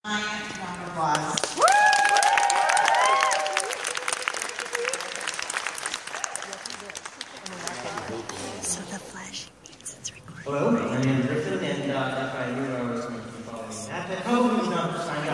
Round of applause. So the flash means it's recording. Hello, my name is Griffin, and if I knew I was going to be following that, I'd probably not signed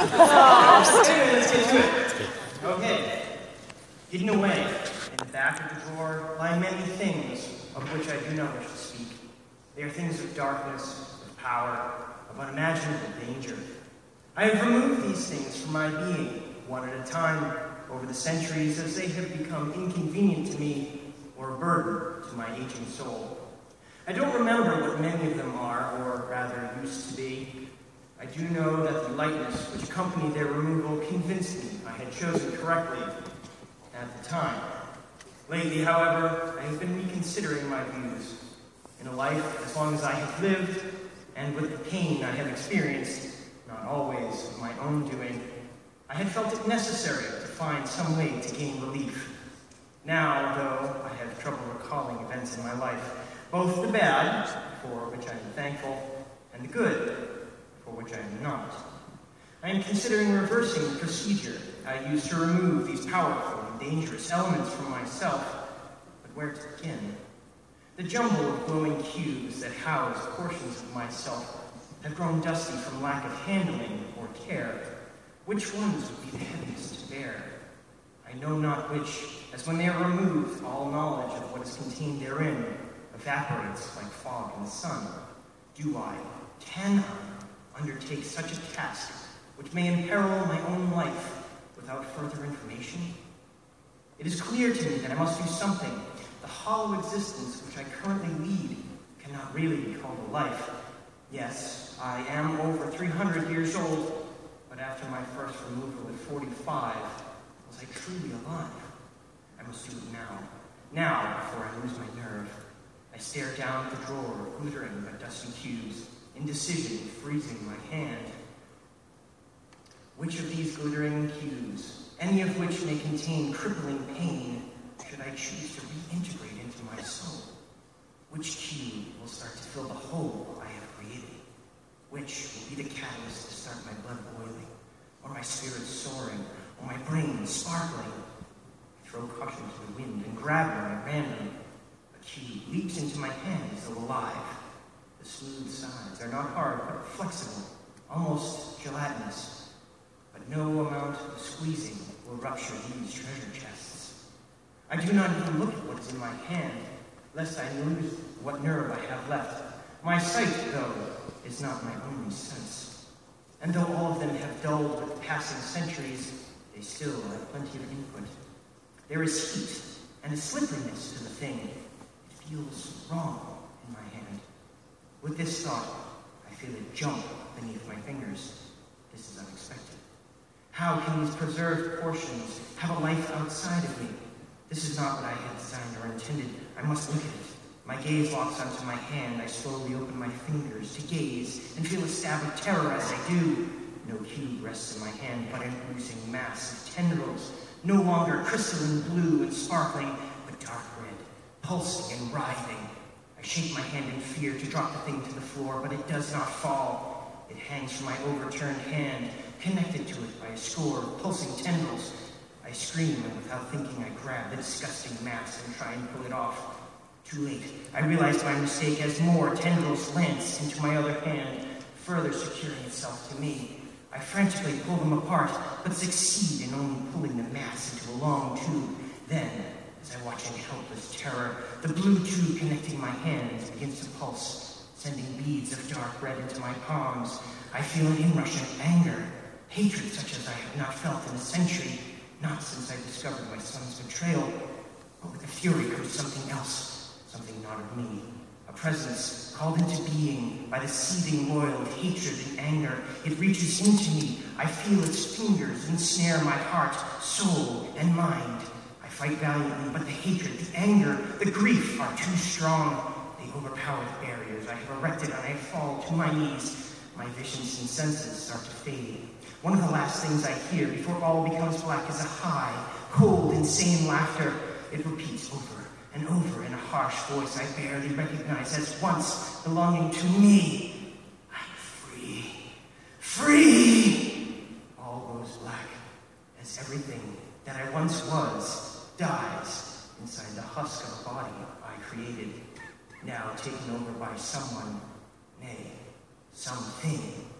up. Anyway, let's get to it. Okay. Hidden away in the back of the drawer lie many things of which I do not wish to speak. They are things of darkness, of power, of unimaginable danger. I have removed these things from my being, one at a time, over the centuries, as they have become inconvenient to me or a burden to my aging soul. I don't remember what many of them are, or rather used to be. I do know that the lightness which accompanied their removal convinced me I had chosen correctly at the time. Lately, however, I have been reconsidering my views. In a life as long as I have lived, and with the pain I have experienced, not always of my own doing, I had felt it necessary to find some way to gain relief. Now, though, I have trouble recalling events in my life, both the bad, for which I am thankful, and the good, for which I am not. I am considering reversing the procedure I used to remove these powerful and dangerous elements from myself, but where to begin? The jumble of glowing cubes that house portions of myself have grown dusty from lack of handling or care. Which ones would be the heaviest to bear? I know not which, as when they are removed, all knowledge of what is contained therein evaporates like fog in the sun. Can I undertake such a task which may imperil my own life without further information? It is clear to me that I must do something. The hollow existence which I currently lead cannot really be called a life. Yes, I am over 300 years old, but after my first removal at 45, was I truly alive? I must do it now. Now, before I lose my nerve. I stare down at the drawer of glittering but dusty cubes, indecision freezing my hand. Which of these glittering cubes, any of which may contain crippling pain, should I choose to reintegrate into my soul? Which cube will start to fill the hole I have created? Which will be the catalyst to start my blood boiling, or my spirit soaring, or my brain sparkling? I throw caution to the wind and grab one at random. A cube leaps into my hand as though alive. The smooth sides are not hard, but flexible, almost gelatinous. But no amount of squeezing will rupture these treasure chests. I do not even look at what is in my hand, lest I lose what nerve I have left. My sight, though, is not my only sense. And though all of them have dulled with passing centuries, they still have plenty of input. There is heat and a slipperiness to the thing. It feels wrong in my hand. With this thought, I feel it jump beneath my fingers. This is unexpected. How can these preserved portions have a life outside of me? This is not what I had designed or intended. I must look at it. My gaze locks onto my hand. I slowly open my fingers to gaze and feel a stab of terror as I do. No cube rests in my hand, but an oozing mass of tendrils, no longer crystalline blue and sparkling, but dark red, pulsing and writhing. I shake my hand in fear to drop the thing to the floor, but it does not fall. It hangs from my overturned hand, connected to it by a score of pulsing tendrils. I scream, and without thinking, I grab the disgusting mass and try and pull it off. Too late. I realize my mistake as more tendrils lance into my other hand, further securing itself to me. I frantically pull them apart, but succeed in only pulling the mass into a long tube. Then, as I watch in helpless terror, the blue tube connecting my hands begins to pulse, sending beads of dark red into my palms. I feel an inrush of anger, hatred such as I have not felt in a century, not since I discovered my son's betrayal. But with the fury comes something else. Something not of me, a presence called into being by the seething oil of hatred and anger. It reaches into me. I feel its fingers ensnare my heart, soul, and mind. I fight valiantly, but the hatred, the anger, the grief are too strong. They overpower the barriers I have erected, and I fall to my knees. My visions and senses start to fade. One of the last things I hear before all becomes black is a high, cold, insane laughter. It repeats over and over in a harsh voice I barely recognize as once belonging to me. I'm free. Free! as everything that I once was dies inside the husk of a body I created, now taken over by someone, nay, something